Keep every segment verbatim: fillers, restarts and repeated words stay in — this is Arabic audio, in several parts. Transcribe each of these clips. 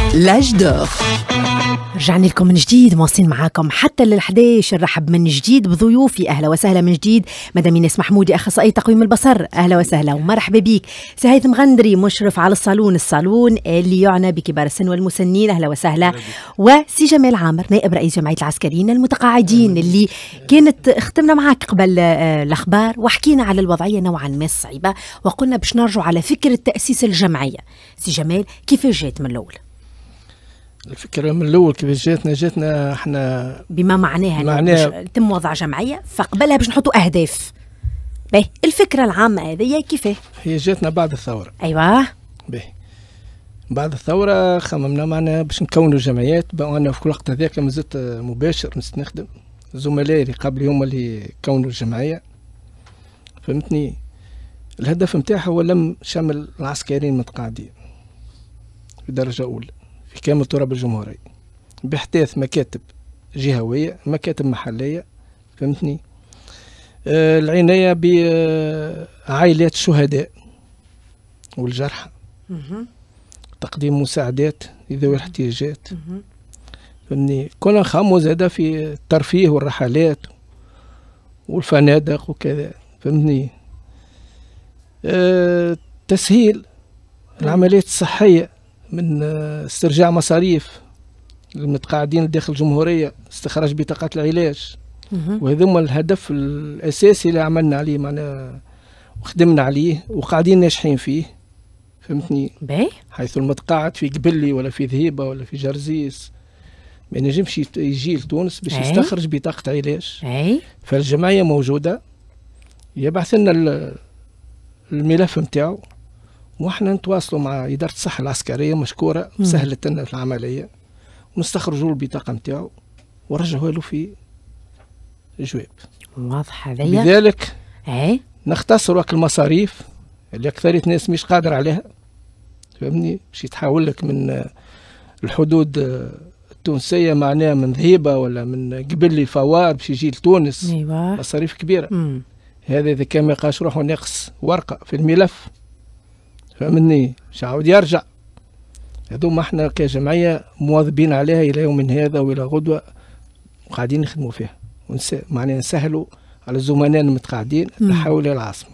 لاج دور. رجعنا لكم من جديد، مواصلين معاكم حتى للحداش. نرحب من جديد بضيوفي. اهلا وسهلا من جديد مدام ايناس محمودي، اخصائي تقويم البصر، اهلا وسهلا ومرحبا بيك. سهيث مغندري، مشرف على الصالون الصالون اللي يعنى بكبار السن والمسنين، اهلا وسهلا. وسي جمال عامر، نائب رئيس جمعيه العسكريين المتقاعدين، اللي كانت ختمنا معاك قبل الاخبار وحكينا على الوضعيه نوعا ما الصعيبه، وقلنا باش نرجعوا على فكره تاسيس الجمعيه. سي جمال، كيف جات من الاول؟ الفكرة من الأول كيف جاتنا جاتنا احنا بما معناها معناها تم وضع جمعية، فقبلها باش نحطوا أهداف. باهي، الفكرة العامة هذه كيفاه؟ هي جاتنا بعد الثورة. أيوة. باهي، بعد الثورة خممنا معنا باش نكونوا جمعيات. بقى أنا في كل وقت هذاك مازلت مباشر نستخدم زملائي اللي قبلي هما اللي كونوا الجمعية، فهمتني. الهدف نتاعها هو لم شمل العسكريين المتقاعدين في درجة أولى في كامل تراب الجمهورية، باحداث مكاتب جهوية، مكاتب محلية، فهمتني. آه العناية بعائلات الشهداء والجرحى، تقديم مساعدات لذوي الاحتياجات، فهمتني. كنا نخمو زادا في الترفيه والرحلات والفنادق وكذا، فهمتني. آه تسهيل العمليات الصحية من استرجاع مصاريف المتقاعدين داخل الجمهورية، استخراج بطاقات العلاج، وهذا هو الهدف الأساسي اللي عملنا عليه معنا وخدمنا عليه وقاعدين ناجحين فيه، فهمتني. باهي، حيث المتقاعد في قبلي ولا في ذهيبة ولا في جرزيس ما ينجمش يجي لتونس باش يستخرج بطاقة علاج. أي. فالجمعية موجودة، يبعث لنا الملف نتاعو واحنا نتواصلوا مع إدارة الصحة العسكرية مشكورة، سهلت لنا في العملية، ونستخرجوا البطاقة نتاعو ونرجعوها له في جواب واضح. هذايا بذلك اي نختصر وقت المصاريف اللي أكثرية الناس مش قادر عليها، فهمني. باش يتحول لك من الحدود التونسية معناها من ذهيبة ولا من قبل الفوار باش يجي لتونس. ايوه، مصاريف كبيرة. مم. هذا إذا كان ما يلقاش روحه ناقص ورقة في الملف، فهمني، باش يعاود يرجع. هذوما احنا كجمعية مواظبين عليها إلى يوم هذا وإلى غدوة، وقاعدين نخدموا فيها ونس... معناها نسهلوا على الزملاء المتقاعدين التحول إلى العاصمة.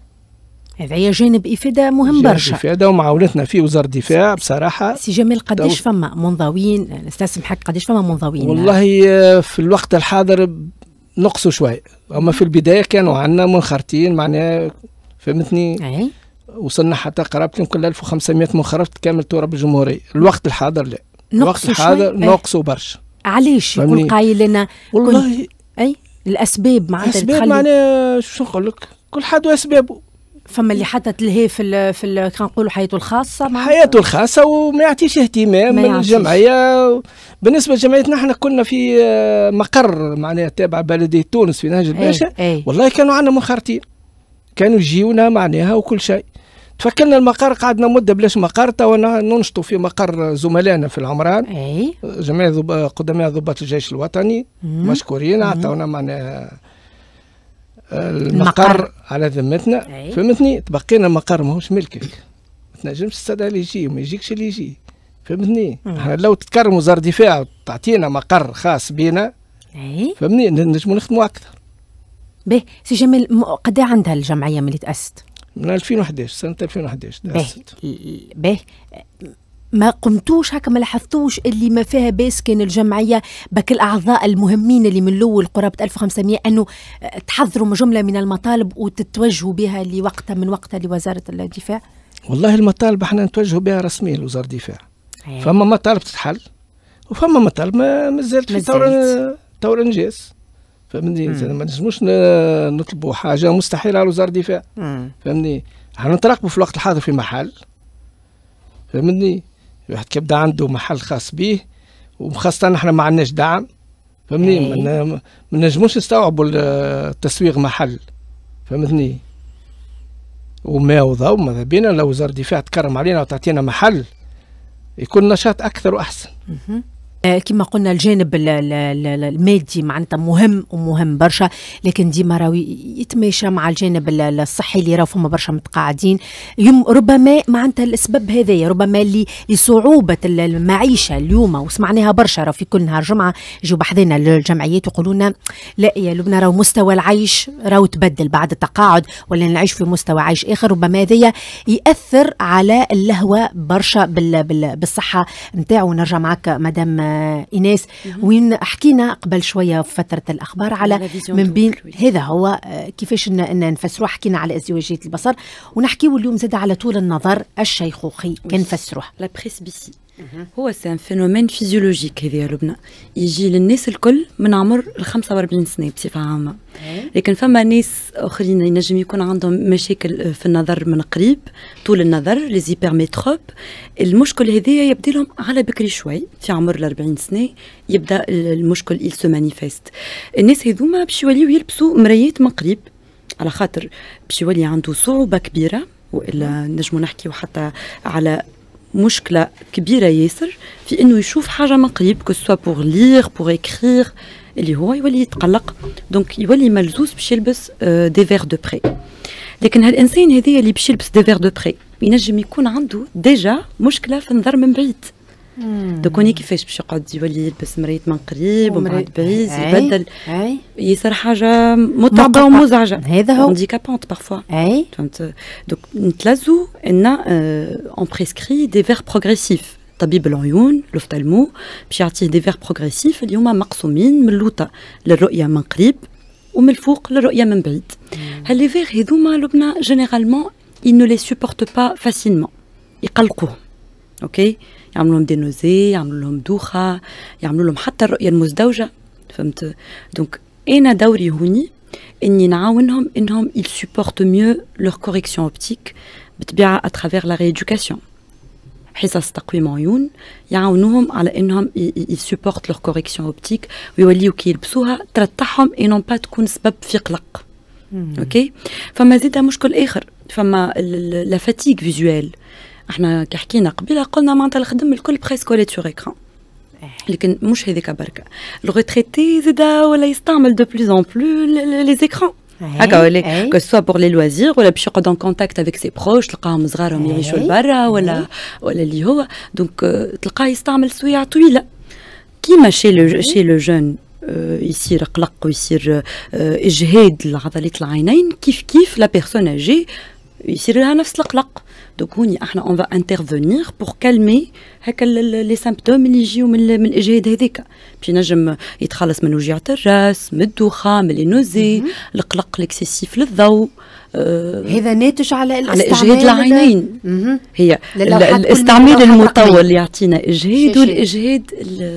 هذا جانب إفادة مهم برشا. إفادة ومعاونتنا في وزارة الدفاع بصراحة. سي جمال، قداش فما منضوين؟ نستسمحك، قداش فما منضوين؟ والله في الوقت الحاضر نقصوا شوي، أما في البداية كانوا عندنا منخرطين معناها، فهمتني. أي. وصلنا حتى قرابة يمكن ألف وخمسمائة منخرط كامل تراب الجمهورية. الوقت الحاضر لا، الوقت الحاضر نقصوا برشا. علاش؟ يقول قايل لنا والله اي الاسباب معناتها اسباب معناها شو نقول لك، كل حد واسبابه. فما اللي حتى تلهي في ال في ال كان نقولوا حياته الخاصه، حياته الخاصه وما يعطيش اهتمام من الجمعيه. بالنسبه لجمعيتنا احنا كنا في مقر معناها تابع بلديه تونس في نهج الباشا. والله كانوا عندنا منخرطين، كانوا يجيونا معناها وكل شيء. تفكرنا المقر، قعدنا مده بلاش مقر، تو ننشطوا في مقر زملائنا في العمران. اي. جميع قدماء ضباط الجيش الوطني مشكورين، عطونا معناها المقر, المقر على ذمتنا، فهمتني. تبقينا المقر ماهوش ملكك، ما تنجمش تستدعي اللي يجي وما يجيكش اللي يجي، فهمتني. احنا لو تتكرم وزارة الدفاع وتعطينا مقر خاص بينا، فهمتني، نجموا نخدموا اكثر. باهي، سي جمال، قد ايه عندها الجمعيه ملي تأسست؟ من ألفين وأحد عشر، سنة ألفين وأحد عشر تأسست. باهي، ما قمتوش هكا، ما لاحظتوش اللي ما فيها باس كان الجمعيه بك الاعضاء المهمين اللي من الاول قرابه ألف وخمسمائة انه تحضروا جمله من المطالب وتتوجهوا بها لوقتها من وقتها لوزاره الدفاع؟ والله المطالب احنا نتوجهوا بها رسميا لوزاره الدفاع. فما مطالب تتحل وفما مطالب ما زالت في تور تور انجاز، فهمني. ما نجموش نطلبوا حاجه مستحيله على وزاره الدفاع، فهمني. احنا نتراقبوا في الوقت الحاضر في محل، فهمني. واحد كيبدا عنده محل خاص به، وخاصة احنا ما عندناش دعم، فهمني. ما نجموش نستوعبوا التسويق محل، فهمتني. وما وضعوا ماذا بينا لو وزارة الدفاع تكرم علينا وتعطينا محل يكون نشاط أكثر وأحسن، كما قلنا الجانب المادي معناتها مهم ومهم برشا، لكن ديما راهو يتماشى مع الجانب الصحي اللي راهو فما برشا متقاعدين. ربما معناتها الاسباب هذايا، ربما اللي لصعوبه المعيشه اليوم، وسمعناها برشا راهو في كل نهار جمعه يجوا بحذنا الجمعيات يقولوا لنا لا يا لبنى راهو مستوى العيش راهو تبدل بعد التقاعد، ولا نعيش في مستوى عيش اخر. ربما هذايا ياثر على اللهوه برشا بالصحه نتاعو. نرجع معك مدام إيناس، وين حكينا قبل شوية في فترة الأخبار على من بين هذا هو كيفاش نفسروه. حكينا على ازدواجية البصر، ونحكيو اليوم زاد على طول النظر الشيخوخي كنفسروه. لا بريسبيسي هو سان فينومين فيزيولوجيك هذا يا لبنى، يجي للناس الكل من عمر ال خمسة وأربعين سنة بصفة عامة. لكن فما ناس اخرين ينجم يكون عندهم مشاكل في النظر من قريب، طول النظر لي زيبرميتروب. المشكل هذايا يبدا لهم على بكري شوي، في عمر ال أربعين سنة يبدا المشكل يل سو مانيفيست. الناس هذوما باش يوليو يلبسوا مرايات من قريب، على خاطر باش يولي عنده صعوبة كبيرة، والا نجمو نحكيو حتى على مشكلة كبيرة ياسر في انه يشوف حاجة من قريب، كو سوا بور لير بور اكرير، اللي هو يولي يتقلق، دونك يولي ملزوز باش يلبس دي فير دو بري. لكن هالانسان هذايا اللي باش يلبس دي فير دو بري ينجم يكون عنده ديجا مشكلة في النظر من بعيد. دونك هوني كيفاش باش يقعد يولي يلبس مرايات من قريب ومن بعد بعيد يبدل، يصير حاجه متعبه ومزعجه. هذا هو هانديكابونت بارفوا. اي فهمت. دونك نتلازو ان اون بريسكري دي فير بروغريسيف. طبيب العيون لوفتالمو باش يعطيه دي فير بروغريسيف اللي هما مقسومين من اللوطه للرؤيه من قريب ومن الفوق للرؤيه من بعيد. هل لي فير هذوما لبنى جينيرالمون ils ne les supportent pas facilement، يقلقوهم. اوكي، يعملوا لهم دي نوزي، يعملوا لهم دوخه، يعملوا لهم حتى الرؤيه المزدوجه. فهمت؟ دونك انا دوري هوني اني نعاونهم انهم ils supportent mieux leur correction optique بطبيعه اترافير لا ريدوكاسيون. حصص تقويم عيون يعاونوهم على انهم ils supportent leur correction optique ويوليو كي يلبسوها ترتاحهم اي نون با تكون سبب في قلق. اوكي، فما زيد مشكل اخر، فما لا فاتيغ فيزوال. احنا كي حكينا قبيله قلنا معناتها الخدم الكل بريسك ولات سور اكران، لكن مش هذيك بركه. الغوتريتي زادا ولا يستعمل دو بلوز ان بلو لي زيكران هكا، ولا كو سوا بور لي لوازير ولا باش يقعد ان كونتاكت افيك سي بروش، تلقاهم صغارهم يعيشوا لبرا ولا ولا اللي هو دونك تلقاه يستعمل سويعه طويله كيما شي لو شي لو جون يصير قلق ويصير اجهاد لعضلات العينين، كيف كيف لا بيرسون اجي يصير لها نفس القلق. دونك هوني احنا اون فا انترفونير بور كالمي هكا لي سيمبتوم اللي يجيو من من الاجهاد هذاك، باش ينجم يتخلص من وجيعه الراس، من الدوخه، من لي نوزي، القلق الاكسيسيف للضوء. آه هذا ناتج على على اجهاد العينين. هي الاستعمال المطول يعطينا اجهاد، والاجهاد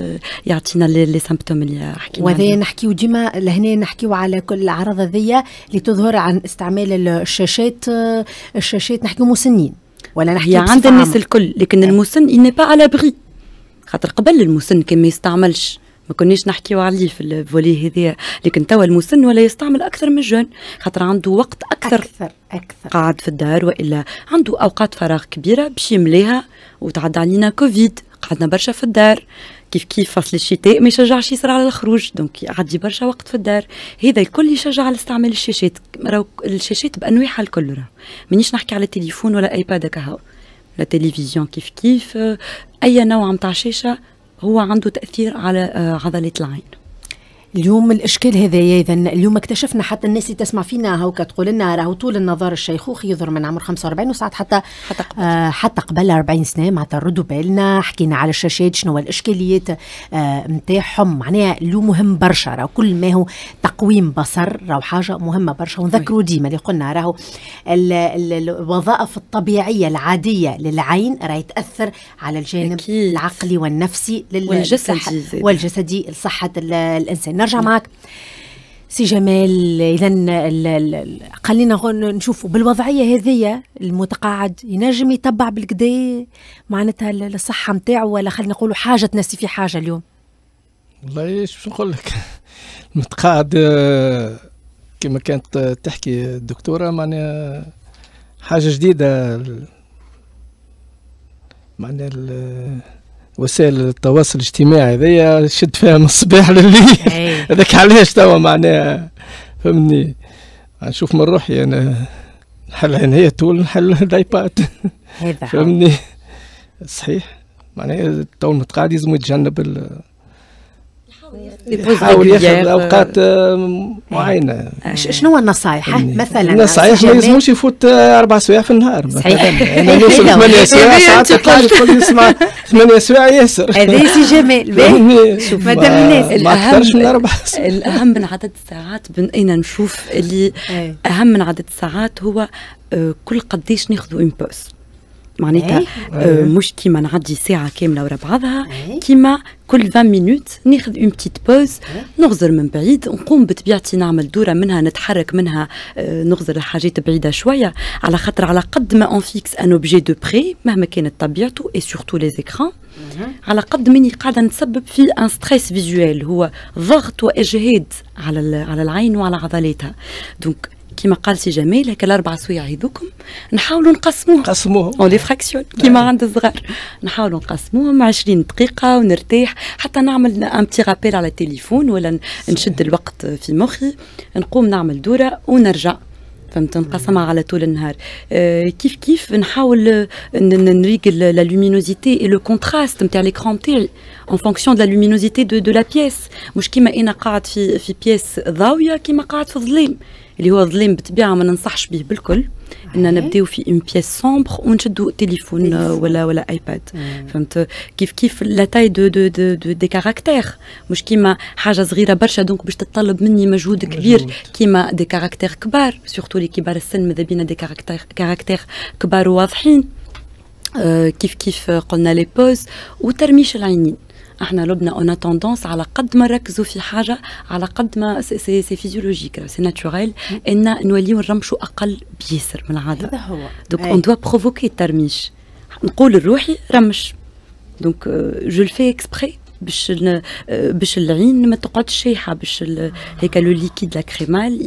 يعطينا لي سيمبتوم اللي حكينا. وهذا نحكيو ديما لهنا، نحكيو على كل الاعراض هذيا اللي تظهر عن استعمال الشاشات. الشاشات نحكيو مسنين ولا نحكي عند الناس الكل، لكن المسن إني با على بغي، خاطر قبل المسن كان ما يستعملش، ما كناش نحكيو عليه في الفولي هذيا، لكن توا المسن ولا يستعمل اكثر من الجون، خاطر عنده وقت اكثر اكثر اكثر قاعد في الدار، والا عنده اوقات فراغ كبيره باش يمليها. وتعدى علينا كوفيد، قعدنا برشا في الدار، كيف كيف فصل الشتاء ما يشجعش يصير على الخروج، دونك يعدي برشا وقت في الدار. هذا الكل يشجع على استعمال الشاشات. راهو الشاشات بانواعها الكل، راهو مانيش نحكي على التليفون ولا ايباد هكا، لا تلفزيون كيف كيف، اي نوع نتاع شاشه هو عنده تاثير على عضلات العين. اليوم الاشكال هذايا، اذا اليوم اكتشفنا حتى الناس اللي تسمع فينا هاو كتقول لنا راهو طول النظر الشيخوخي يظهر من عمر خمسة وأربعين وساعات حتى حتى قبل, آه حتى قبل أربعين سنه. معناتها ردوا بالنا، حكينا على الشاشات شنو الاشكاليات نتاعهم. آه معناها له مهم برشا، راهو كل ما هو تقويم بصر راهو حاجه مهمه برشا. ونذكروا ديما اللي قلنا راهو الوظائف الطبيعيه العاديه للعين راهي تاثر على الجانب أكيد. العقلي والنفسي والجسدي والجسدي لصحه الانسان. نرجع معك سي جمال. اذا خلينا نشوفوا بالوضعيه هذيا المتقاعد ينجم يتبع بالكدا معناتها الصحه نتاعو، ولا خلينا نقولوا حاجه تنسي في حاجه اليوم؟ والله ايش باش نقول لك، المتقاعد كما كانت تحكي الدكتوره معناها حاجه جديده، معناها وسائل التواصل الاجتماعي هذيا شد فيها من الصباح لليل. هذاك علاش توا معناها فهمني نشوف من روحي انا نحل عناية ولا نحل الايباد. هذا فهمني صحيح معناها تو المتقاعد لازم يتجنب يحاول ياخذ اوقات معينه. شنو النصائح مثلا؟ النصائح ما يلزموش يفوت اربع سوايع في النهار صحيح. انا نوصل ثمانية سوايع ساعات الكل يسمع ثمانية سوايع ياسر. هذا سي جمال. شوف مادام الناس الاهم من اربع سوايع الاهم من عدد الساعات بقينا نشوف اللي اهم من عدد الساعات هو كل قديش ناخذوا ان بوز معناتها آه مش كيما نعدي ساعة كاملة ورا بعضها كيما كل عشرين مينوت ناخذ اون بتيت بوز نغزر من بعيد نقوم بطبيعتي نعمل دورة منها نتحرك منها آه نغزر الحاجات بعيدة شوية على خاطر على قد ما اون فيكس ان اوبجي دو بري مهما كانت طبيعته اي سورتو لي زيكران على قد مني قاعدة نسبب في ان ستريس فيزوال هو ضغط واجهاد على على العين وعلى عضلاتها. دونك كيما قال سي جمال هكا الاربع سوايع هذوكم نحاولوا نقسموهم نقسموهم اون لي فراكسيون كيما عند الصغار نحاولوا نقسموهم عشرين دقيقه ونرتاح حتى نعمل ان بتي رابيل على التليفون ولا نشد الوقت في مخي نقوم نعمل دوره ونرجع فهمت نقسمها على طول النهار. آه كيف كيف نحاول نريقل لا لومينوزيتي اي لو كونتراست نتاع ليكرون تاعي en fonction de la luminosité de de la pièce مش كيما انا قاعد في في بيس ضاويه كيما قاعد في ظلام اللي هو ظلام بالطبيعه ما ننصحش به بالكل ان نبداو في اون بيس سومبر ونشدوا تليفون ولا ولا ايباد. فهمت كيف كيف لا تاي دو دو دو دي كاركتير مش كيما حاجه صغيره برشا دونك باش تتطلب مني مجهود كبير كيما دي كاركتير كبار سورتو لي كبار السن ماذا بينا دي كاركتير كاركتير كبار وواضحين. آه كيف كيف قلنا لي بوز وترميش العينين احنا لبنا اون توندونس على قد ما نركزوا في حاجه على قد ما سي سي فيزيولوجيك سي ناتشورال ان نوليو نرمشوا اقل بيسر من العاده. هذا هو دونك اون دوا بروفوكي الترميش نقول لروحي رمش دونك جو الفي اكسبري باش باش العين ما تقعدش شايحه باش هيك لو ليكيد لا كريمال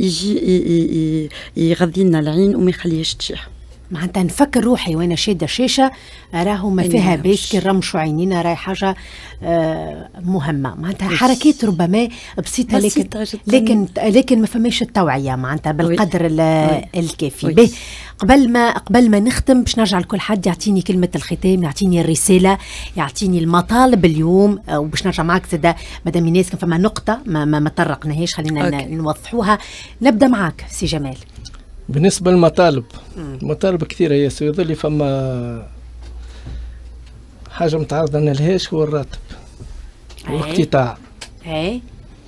يجي يغذي لنا العين وما يخليهاش تشيح. معناتها نفكر روحي وانا شاده شاشه راهو ما فيها باش كي نرمشوا عينينا راهي حاجه آه مهمه معناتها حركات ربما بسيطه لكن لكن لكن ما فماش التوعيه معناتها بالقدر الكافي. به قبل ما قبل ما نختم باش نرجع لكل حد يعطيني كلمه الختام يعطيني الرساله يعطيني المطالب اليوم وباش نرجع معك زاد مادام الناس كان فما نقطه ما ما, ما طرقناهاش خلينا نوضحوها. نبدا معك سي جمال. بالنسبة للمطالب المطالب كثيرة ياسر يظل فما حاجة متعرضة لهاش هو الراتب والاقتطاع. اي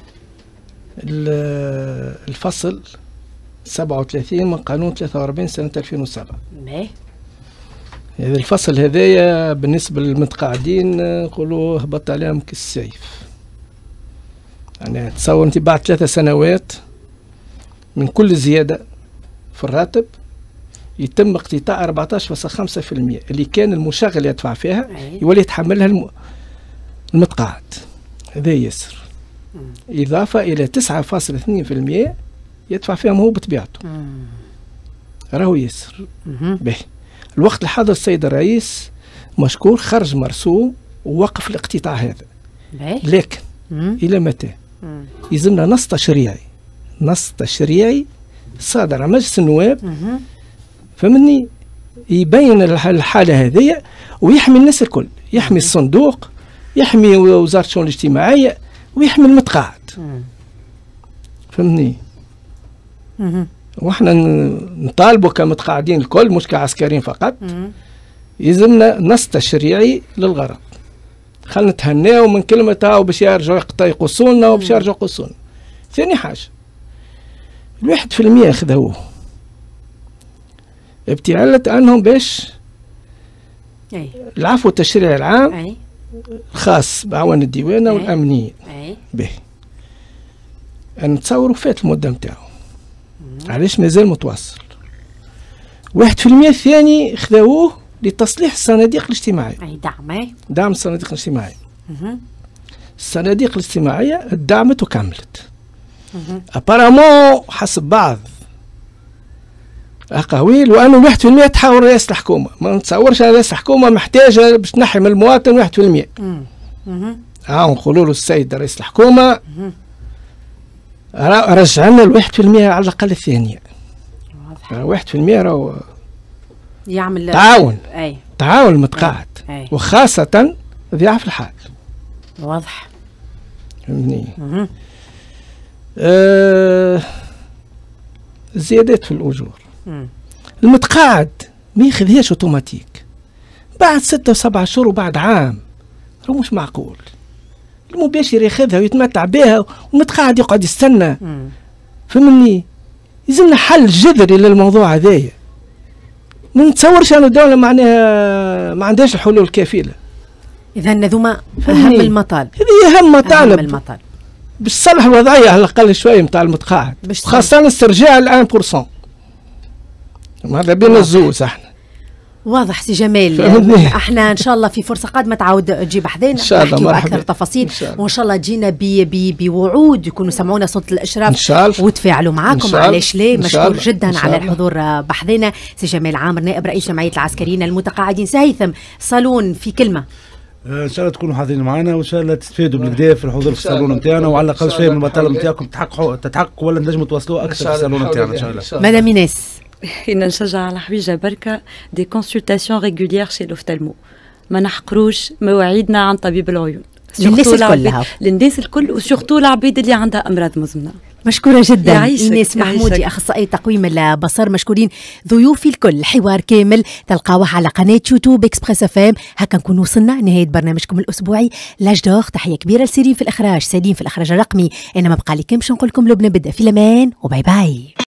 الفصل سبعة وثلاثين من قانون ثلاثة وأربعين سنة ألفين وسبعة. اي هذا الفصل هذايا بالنسبة للمتقاعدين نقولوا هبط عليهم كالسيف. يعني تصور انت بعد ثلاثة سنوات من كل زيادة في الراتب يتم اقتطاع أربعة عشر فاصلة خمسة بالمئة اللي كان المشغل يدفع فيها يولي يتحملها الم... المتقاعد. هذا يسر إضافة إلى تسعة فاصلة اثنين بالمئة يدفع فيها هو بطبيعته. راهو يسر. به الوقت الحاضر السيد الرئيس مشكور خرج مرسوم ووقف الاقتطاع هذا. لكن إلى متى؟ يلزمنا نص تشريعي نص تشريعي صادر على مجلس النواب فمني يبين الحالة هذه ويحمي الناس الكل يحمي الصندوق يحمي وزارة الشؤون الاجتماعية ويحمي المتقاعد فهمني. واحنا نطالبوا كمتقاعدين الكل مش كعسكريين فقط يلزمنا نص تشريعي للغرض. خلينا نتهناو من كلمة هاو باش يرجعوا يقصوا لنا وباش يرجعوا يقصوا لنا. ثاني حاجة الواحد في المية خذوه ابتعالة عنهم باش العفو التشريعي العام أي. الخاص بعوان الديوانة والأمنية به نتصوروا فات المدة نتاعو علاش مازال متواصل. واحد في المية الثاني خذوه لتصليح الصناديق الاجتماعية أي دعم دعم الصناديق الاجتماعية. الصناديق الاجتماعية دعمت وكملت. ابارامون حسب بعض اقاويل وانه واحد بالمئة تحاول رئاسه الحكومه. ما نتصورش ان رئاسه الحكومه محتاجه باش تنحي من المواطن واحد بالمئة. اه نقولوا له السيد رئيس الحكومه رجع لنا الواحد في المئة على الأقل الثانية. واحد في المئة راهو يعمل تعاون. أي تعاون متقاعد وخاصة ضياع في الحال. واضح. فهمتني. آه زيادات في الأجور. مم. المتقاعد ما ياخذهاش اوتوماتيك. بعد ستة وسبعة شهور وبعد عام راهو مش معقول. المباشر ياخذها ويتمتع بها ومتقاعد يقعد يستنى. فهمني. يلزمنا حل جذري للموضوع هذايا. ما نتصورش ان الدوله معناها ما عندهاش الحلول الكافيه. اذا هذوما اهم المطالب. هذه اهم مطالب. اهم المطالب باش تصلح الوضعيه على الاقل شويه نتاع المتقاعد، خاصه استرجاع الان بورسون. هذا بين الزوز احنا. واضح سي جمال. احنا ان شاء الله في فرصه قادمه تعاود تجيب حذانا نحكيو اكثر تفاصيل، وان شاء الله تجينا بوعود يكونوا سمعونا صوت الاشراف وتفاعلوا معاكم. علاش لا. مشكور جدا على الحضور بحذنا سي جمال عامر نائب رئيس جمعيه العسكريين المتقاعدين. سي هيثم صالون في كلمه. ان شاء الله تكونوا حاضرين معنا وان شاء الله تستفادوا بالكدا في الحضور في الصالون نتاعنا، وعلى الاقل شويه من المطالب نتاعكم تحققوا تتحققوا ولا نجموا توصلوا اكثر في الصالون نتاعنا ان شاء الله. مدام ايناس. إن نشجع على حويجة بركة دي كونسلتاسيون ريغوليير شي لوفتالمو، ما نحقروش مواعيدنا عن طبيب العيون للناس الكل، للناس الكل وسورتو العبيد اللي عندها أمراض مزمنة. مشكورة جدا إيناس محمودي أخصائي تقويم البصر. مشكورين ضيوفي الكل. حوار كامل تلقاوه على قناة يوتيوب إكسبريس اف ام. هكا نكون وصلنا نهاية برنامجكم الأسبوعي لاج دور. تحية كبيرة لسيرين في الإخراج، سالين في الإخراج الرقمي. أنا ما بقى لي كان باش نقول لكم لو بنبدا في الأمان وباي باي.